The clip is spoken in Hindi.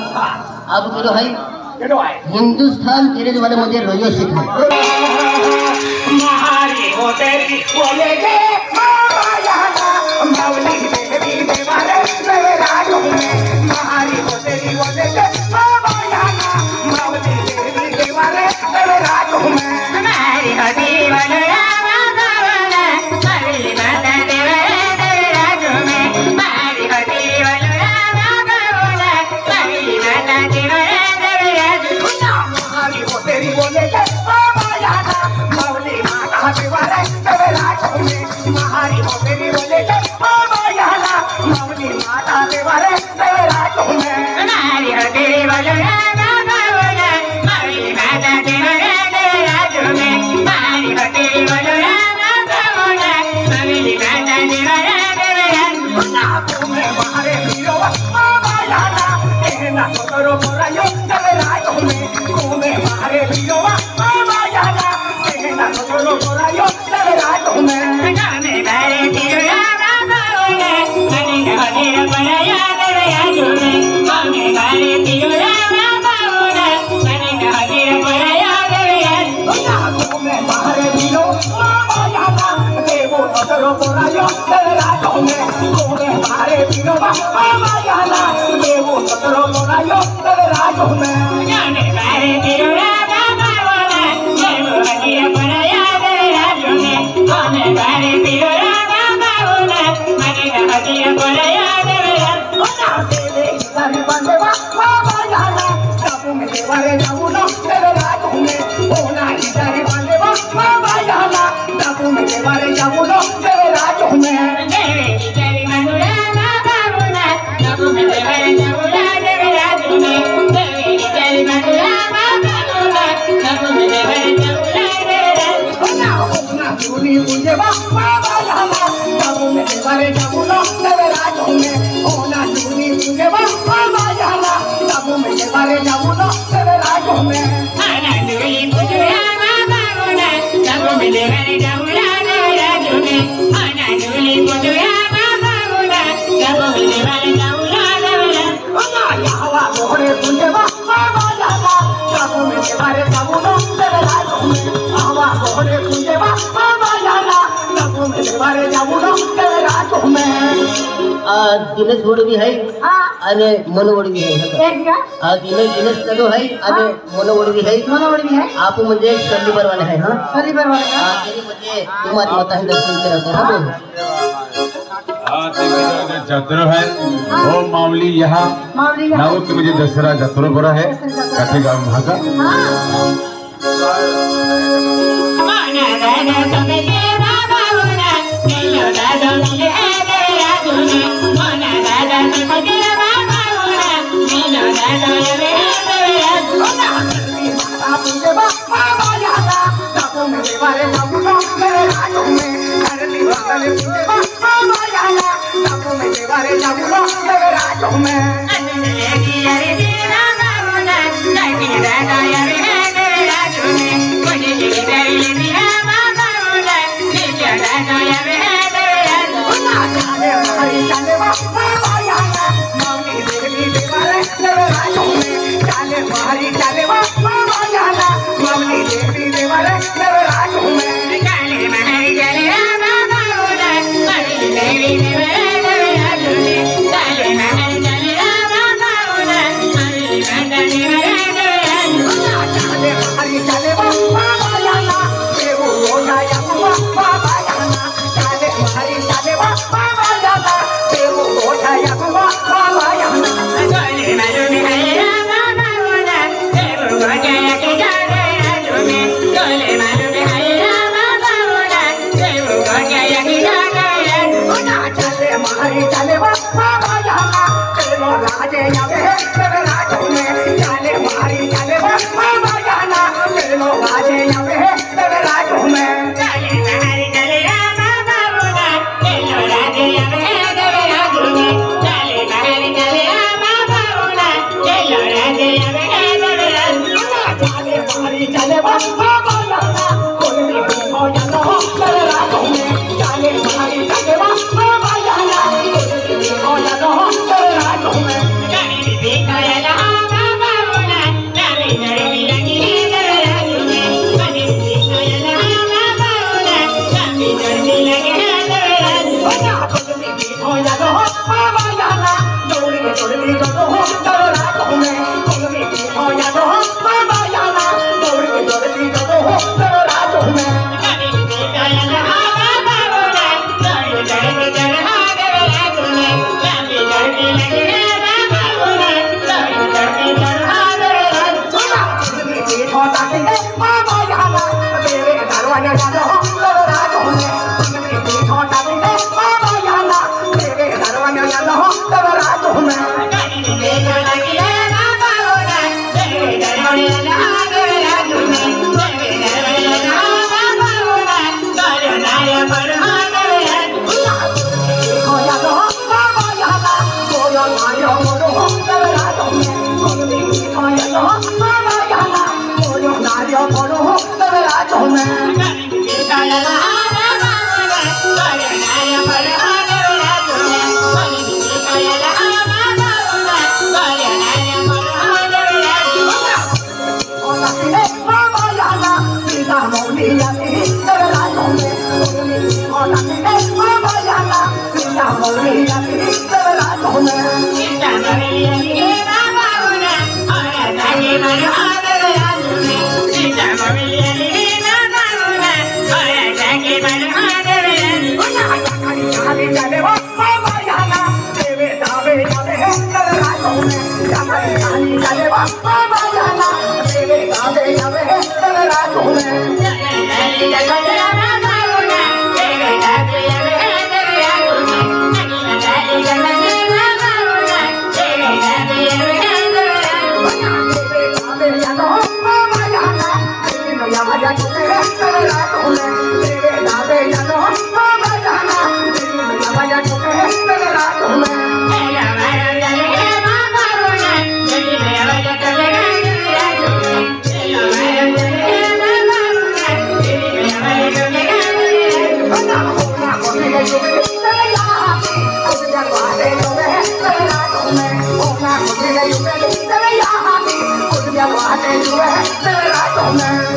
अब करो भाई हिंदुस्तान तेरे वाले मुझे रोयो सिखा महारी हो तेरी बोलेगे मामा याना मौली देवी देवारे तेरे राजू में महारी हो तेरी बोलेगे मामा याना मौली देवी देवारे तेरे राजू में हमारी हो दीवाना मामा मौली माता देवारे तेरे राजू में हमारी हो दीवाना मामा मौली माता देवारे तेरे राजू महारी हो तेरी बोलेगे मामा याना मौली माता देवारे तेरे राजू में महारी हो तेरी बोलेगे मामा याना मौली माता देवारे तेरे राजू में हमारी हो दीवाना मामा मौली माता देवारे तेरे राजू में हमारी हो दीवाना मामा मौली माता देवारे तेरे राजू तुम्हें मारे वीरो मामा याना कहना तो करो बोरायो तेरे राजू में तुम्हें मारे वीरो मामा याना कहना तो करो बोरायो तेरे राजू में गाने बारे तेरा मामा मने हदीर बनाया तेरे राजू में गाने बारे तेरा मामा मने हदीर बनाया तेरे राजू तुम्हें मारे वीरो मामा याना देवो तो करो बोरायो तेरे राजू में तुम्हें मारे वीरो मामा याना देवो तो करो बोरायो तेरे राजू में गाने बारे तेरा मामा मने हदीर बनाया तेरे राजू में गाने बारे तेरा मामा मने हदीर बनाया तेरे राजू तेरे सारी बंदे मामा याना तब में देवारे जाऊं ना तेरे राजू में होना ही सारी बंदे मामा याना तब में देवारे जाऊं ना तेरे राजू में तेरे तेरी मधुरा मामा तब में देवारे जाऊं ना तेरे राजू में तेरी तेरी मधुरा मामा तब में देवारे जाऊं ना तेरे राजू होना चुनी मुझे मामा याना तब में देवारे जाऊं ना तेरे राजू में होना चुनी मुझे मामा याना तब में देवारे जाऊं ना तेरे राजू में आना दूरी मधुरा मामा तब में देवारे जाऊं ना तेरे राजू में आना दूरी मधुरा मामा तब में देवारे जाऊं ना तेरे राजू हवा मोहरे मुझे मामा याना तब में देवारे जाऊं ना तेरे राजू में हवा मोहरे मुझे मामा याना तब में देवारे जाऊं ना तेरे राजू में दिनेश गोड़ भी है अने मनो गोड़ भी है दिनेश कदो है अने मनो गोड़ भी है आप मुझे सलीबर वाले हैं हाँ सलीबर वाले तेरी मुझे तुम्हारी माता ही दर्शन कराते हैं हाँ जत्रो है वो मामली यहाँ नाव की मुझे दसरा जत्रो बड़ा है कटेगा वहाँ का माना दादा तुम्हें देवा बाबूना मेलो दादा मुझे तेरे राजू में माना दादा तुम्हें देवा बाबूना मेलो दादा मुझे तेरे राजू मुझे मामा याना तब में देवारे जाऊं ना तेरे राजू में मुझे मामा याना तब में देवारे जाऊं ना तेरे राजू में लेगी अरे देवा बाबूना नहीं दादा यारे तेरे राजू में मुझे लेगी तेरी देवा बाबूना नहीं दादा यारे तेरे राजू चले मामा याना मम्मी देवी देवारे तेरे राजू में चले मारी चले मामा याना मम्मी देवी देवारे तेरे राजू में काले महरी चले रामा बाबूना मरी देवी देवारे तेरे राजू में काले महरी चले रामा बाबूना मरी माता देवारे तेरे राजू चले मारी चले मामा याना देवो हो जाया मामा याना चले मारी चले मामा याना देवो हो जाया मामा याना काले महरी चले रामा बाबूना देवो हो जाया के जारे राजू में काले महरी चले रामा बाबूना देवो हो जाया के जारे राजू चले मारी चले मामा याना तेरो राजे यावे तेरे राजू में चले मारी चले मामा याना तेरो राजे यावे तेरे राजू में काले महरी चले रामा बाबूना तेरो राजे यावे तेरे राजू में काले महरी चले रामा बाबूना तेरो राजे यावे तेरे राजू चले मारी चले मामा याना कोई भी हो जाना हो तेरे राजू में चले मारी चले मामा याना कोई भी हो जाना हो तेरे राजू में काले भी काया Hãy subscribe cho kênh Ghiền Mì Gõ để không bỏ lỡ những video hấp dẫn.